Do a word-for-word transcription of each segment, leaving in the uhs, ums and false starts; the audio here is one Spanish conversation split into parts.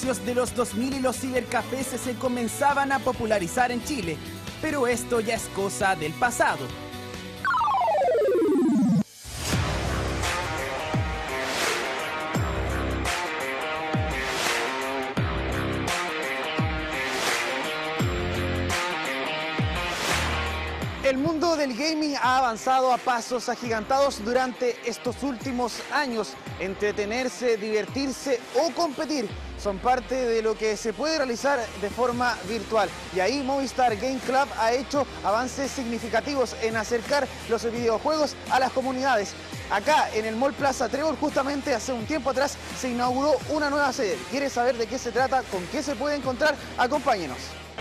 inicios de los dos mil y los cibercafés se comenzaban a popularizar en Chile, pero esto ya es cosa del pasado. El mundo del gaming ha avanzado a pasos agigantados durante estos últimos años. Entretenerse, divertirse o competir son parte de lo que se puede realizar de forma virtual. Y ahí Movistar Game Club ha hecho avances significativos en acercar los videojuegos a las comunidades. Acá en el Mall Plaza Trébol, justamente hace un tiempo atrás, se inauguró una nueva sede. ¿Quieres saber de qué se trata? ¿Con qué se puede encontrar? Acompáñenos.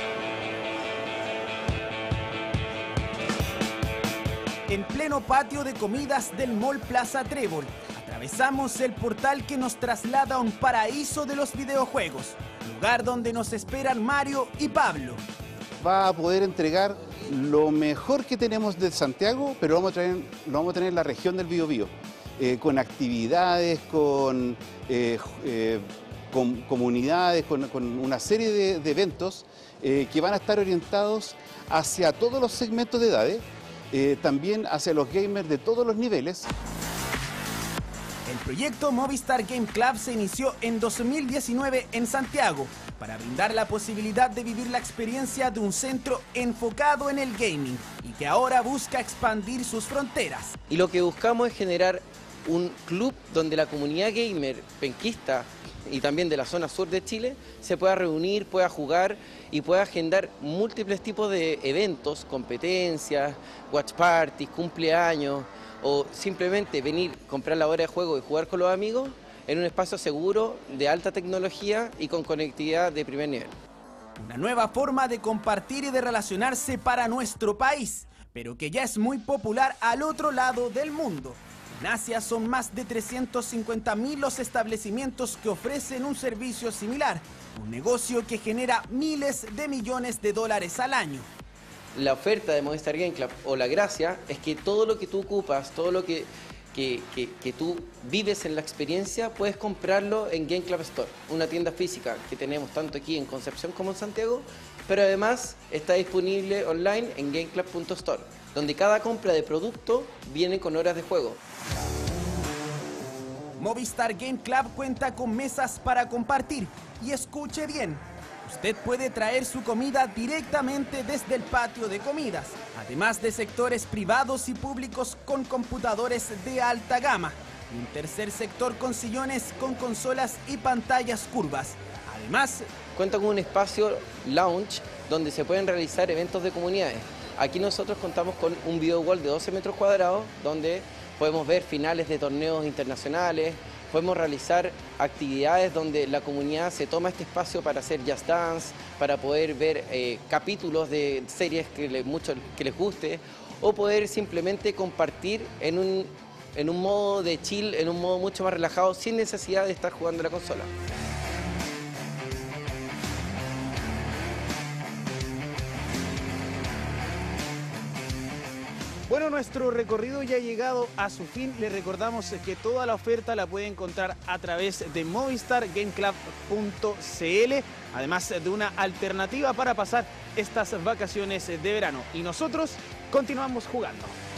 En pleno patio de comidas del Mall Plaza Trébol, atravesamos el portal que nos traslada a un paraíso de los videojuegos, lugar donde nos esperan Mario y Pablo. Va a poder entregar lo mejor que tenemos de Santiago, pero vamos a traer, lo vamos a tener en la región del Biobío, eh, con actividades, con, eh, eh, con comunidades, con, con una serie de, de eventos eh, que van a estar orientados hacia todos los segmentos de edades. Eh, también hacia los gamers de todos los niveles. El proyecto Movistar Game Club se inició en dos mil diecinueve en Santiago para brindar la posibilidad de vivir la experiencia de un centro enfocado en el gaming y que ahora busca expandir sus fronteras. Y lo que buscamos es generar un club donde la comunidad gamer penquista y también de la zona sur de Chile se pueda reunir, pueda jugar y pueda agendar múltiples tipos de eventos, competencias, watch parties, cumpleaños o simplemente venir, comprar la hora de juego y jugar con los amigos en un espacio seguro, de alta tecnología y con conectividad de primer nivel. Una nueva forma de compartir y de relacionarse para nuestro país, pero que ya es muy popular al otro lado del mundo. En Asia son más de trescientos cincuenta mil los establecimientos que ofrecen un servicio similar, un negocio que genera miles de millones de dólares al año. La oferta de Movistar Game Club, o la gracia, es que todo lo que tú ocupas, todo lo que, que, que, que tú vives en la experiencia, puedes comprarlo en Game Club Store, una tienda física que tenemos tanto aquí en Concepción como en Santiago, pero además está disponible online en game club punto store, donde cada compra de producto viene con horas de juego. Movistar Game Club cuenta con mesas para compartir y escuche bien, usted puede traer su comida directamente desde el patio de comidas, además de sectores privados y públicos con computadores de alta gama y un tercer sector con sillones con consolas y pantallas curvas. Además, cuenta con un espacio lounge donde se pueden realizar eventos de comunidades. Aquí nosotros contamos con un video wall de doce metros cuadrados donde podemos ver finales de torneos internacionales, podemos realizar actividades donde la comunidad se toma este espacio para hacer Just Dance, para poder ver eh, capítulos de series que, le, mucho, que les guste, o poder simplemente compartir en un, en un modo de chill, en un modo mucho más relajado, sin necesidad de estar jugando la consola. Bueno, nuestro recorrido ya ha llegado a su fin. Le recordamos que toda la oferta la puede encontrar a través de movistar game club punto c l, además de una alternativa para pasar estas vacaciones de verano. Y nosotros continuamos jugando.